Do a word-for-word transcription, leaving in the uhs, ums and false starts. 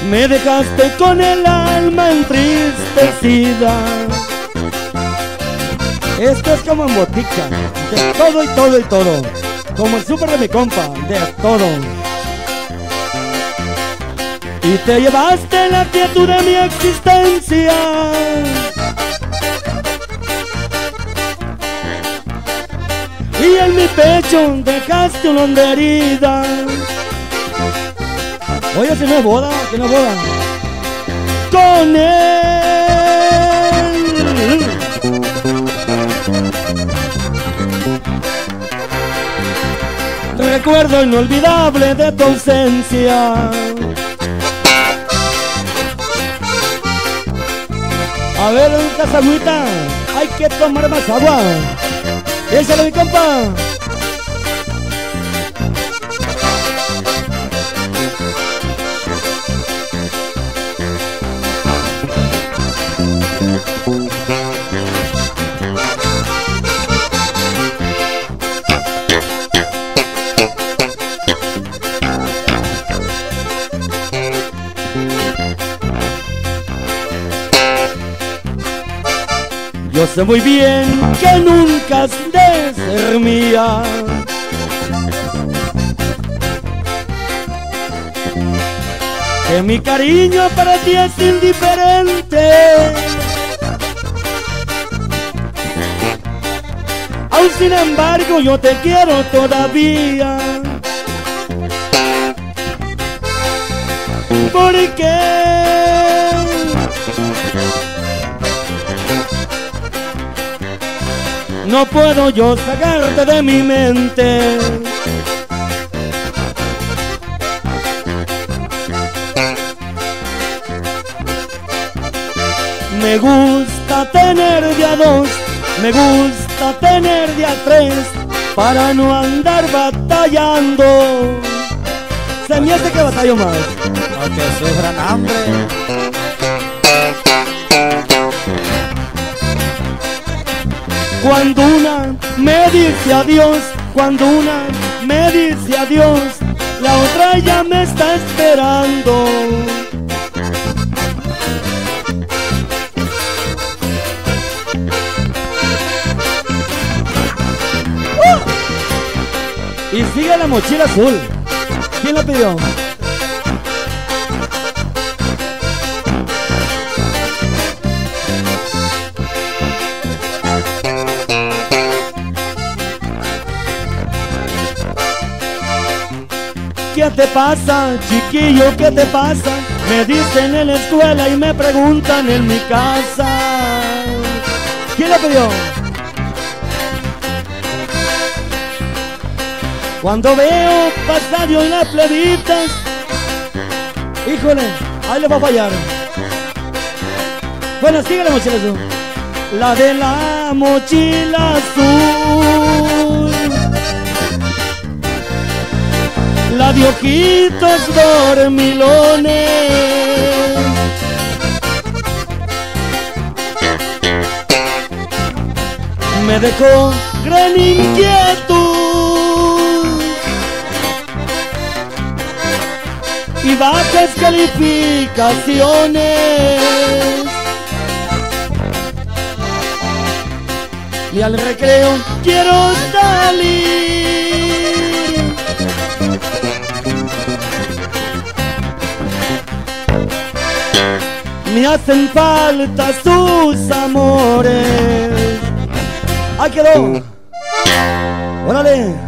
Me dejaste con el alma entristecida. Esto es como en botica, de todo y todo y todo, como el súper de mi compa, de todo. Y te llevaste la quietud de mi existencia. Y en mi pecho dejaste una honda herida. Oye, si no es boda, que no es boda. Con él. Recuerdo inolvidable de tu ausencia. A ver, ¿dónde está esa agüita? Hay que tomar más agua. Échale, mi compa. Yo sé muy bien que nunca has de ser mía. Que mi cariño para ti es indiferente. Aún sin embargo yo te quiero todavía. ¿Por qué? No puedo yo sacarte de mi mente. Me gusta tener de a dos, me gusta tener de a tres, para no andar batallando. Se me hace que batallo más. No que sufran hambre. Cuando una me dice adiós, cuando una me dice adiós, la otra ya me está esperando. ¡Uh! Y sigue la mochila azul. ¿Quién la pidió? ¿Qué te pasa, chiquillo? ¿Qué te pasa? Me dicen en la escuela y me preguntan en mi casa. ¿Quién la pidió? Cuando veo pasar yo en las plebitas, híjole, ahí le va a fallar. Bueno, sigue la mochila azul. La de la mochila azul, la de ojitos dormilones, me dejó gran inquietud y bajas calificaciones. Y al recreo quiero salir, me hacen falta sus amores. ¡Ahí quedó! ¡Órale!